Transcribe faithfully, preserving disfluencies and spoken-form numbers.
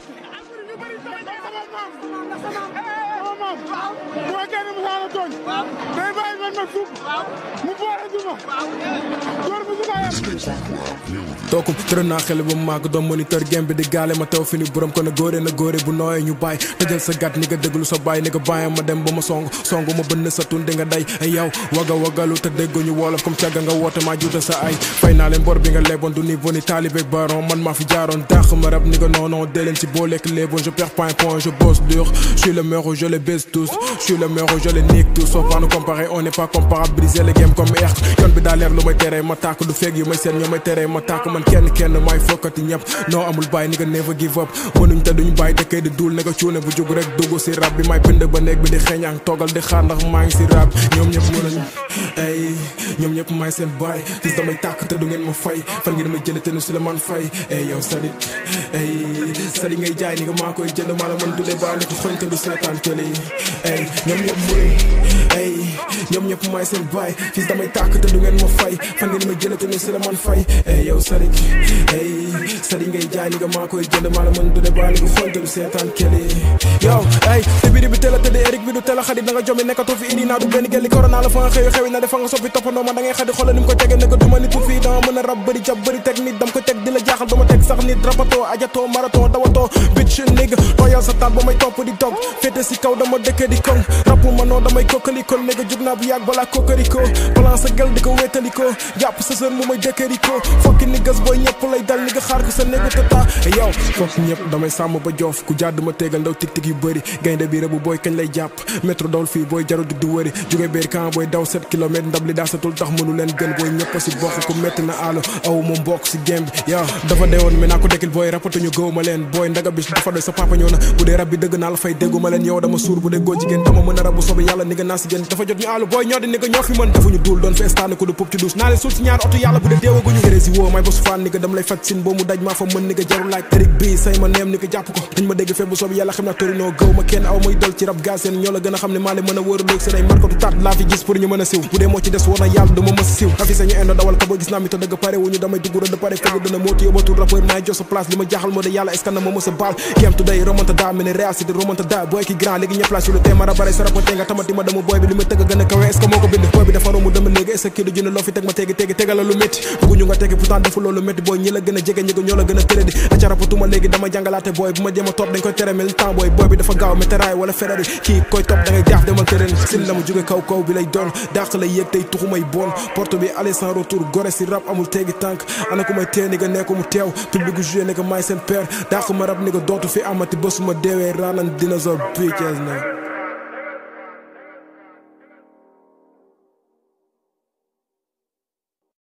mooy kenn mu saana tooñ day bàyyi man ma suuf mu boole duma door bu suka yam tookum tërë naa xel ba mu màgg doon moniteur game bi di gaale ma teew fi ni borom ko na góore na góore bu nooyee ñu bàyyi tëjal sa gat ni nga déglu sa bàyyi ni nga bàyyi ma dem ba ma song song ma bënn sa tun di nga day ay yow waga wagalu te dégguñu wolof comme càgga nga woote maa juuta sa ay fay naa leen bor bi nga leboon du niveau ni taalibe baron man maa fi jaaroon dàq ma rab ni nga non non dee leen ci boo lekk léeboon je perds pas un point je bosse dur je suis le meilleur je les baisse tous je suis le meilleur je les nique tous sauf à nous comparer on n'est pas comparable briser le game comme air yoon bi daa leer lu may teree ma tàkk du feeg yu may seen ñoo may teree ma tàkk man kenn kenn may fokkati ñëpp non amul bàyyi ni nga never give up mënuñ te duñ bàyyi dëkkee di duul ne nga cuune bu jug rek dugg si rab bi may bind ba néeg bi di xeeñang toogal di xaar ndax maa ngi si rab ñoom ñëpp mënuñ ay ñoom ñëpp may seen baay gis damay tàkk te du ngeen ma fay fan ngeen ma jële te nu si la man fay ay yow sadi ay sadi ngay jaay ni nga maa koy jënd maa la mën dudee baa ni ko xoñ te du seetaan kële ay ñoom ñëpp mënuñ ay ñoom ñëpp may seen baay gis damay tàkk te du ngeen ma fay fan ngeen ma jële te nu si la man fay ay yow sadi ay sadi ngay jaay ni nga maa koy jënd maa la mën dudee baa ni ko xoñ te du seetaan kële yow ay te biri bi teel a tëdd Eric bi du teel a xarit da nga jomi nekkatoo fi indi naa du benn gelli corona la fa nga xewi xewi na defa nga soppi toppandoo ma da ngay xadi xoolal ni mu ko tegee ne ko duma nitu fii dama mën a rab bëri jab bëri teg nit dam ko teg di la jaaxal ba ma teg sax nit rapatoo ajatoo marathon dawatoo bitch nigga tooyal sa taat ba may topp di dog féete si kaw dama dëkke di koŋ rapu ma noo damay kokkalikoo nigga jug naa bu yàgg balaa kokkarikoo plan sa gel di ko wéetalikoo jàpp sa sën mu may dëkkarikoo fokki niggas booy ñëpp lay dal nigga xaar ko sa nigga tata yow fokk ñëpp damay sàmm ba joof ku jàdd ma tegal ndaw tik tik yu bëri gaynde bi rëbu booy kañ lay jàpp métro dawul fii booy jaru dig di wëri jóge biir camp booy daw sept kilomètres ndab li daa satul tax mënu leen gën booy ñëpp si bokk ku metti na aalo aw moom bokk si game bi yow dafa deewoon mais naa ko dekkil booy rapatuñu gëw ma leen booy ndaga bis dafa doy sa papa ñëw na bu dee rab bi dëgg naa la fay déggu ma leen yow dama suur bu dee góor jigéen dama mën a rab bu soobee yàlla ni nga naa si gën dafa jot ñu aalo booy ñoo di ni nga ñoo fi mën defuñu duul doon feestaan ko du pop ci douche naa leen suul si ñaar oto yàlla bu dee deewaguñu gérési woo may ba su faan ni nga dam lay faj sin boo mu daj maa fa mën ni nga jarul laaj Eric bii say ma neem ni nga jàpp ko dañ ma dégg fee bu soobee yàlla xam naa torino gëw ma kenn aw may dol ci rab gaa seen ñoo la gën a xam ne maa leen mën a wóoraloog seen ay markatu taat laa fi gis pour ñu mën a siw bu dee moo ci des war na yàlla dama mës siw afi sañu indo dawal ka ba gis naa mi te dëgg pare wuñu damay dugg rëdd pare fegu dana mooti yóbbatul rappeur maay jox sa place li ma jaaxal moo de yàlla est-ce que na ma mës a baal game today remontada mel ni Real City remontada booy ki grand léegi ñëpp place sur le terrain mara bare sa rapporté nga tamati ma dama booy bi li ma tëgg gën a kawe est-ce que moo ko bind booy bi dafa romb dama léegi est-ce que kii du jënd loo fi teg ma tegi tegi tegal la lu métti bëgguñu nga tegi pourtant defu loolu métti booy ñi la gën a jege ñi ko ñoo la gën a tëradi aca rapatuma léegi dama jàngalaate booy bu ma jéem a topp dañ koy tere mel ni temps booy booy bi dafa gaaw météraay wala Ferrari kii koy topp da ngay jaaf demal tërën sin la ma jóge kaw kaw bi lay doon dàq lay yéeg tey tuxu may bon porte bi aller sans retour gore si rap amul teegi tànk ana ku may tee ni nga nekk mu teew public joué ni nga may seen père dàq ma rap ni nga dootu fi amati bés ma deewee raanan dinosaure bitches na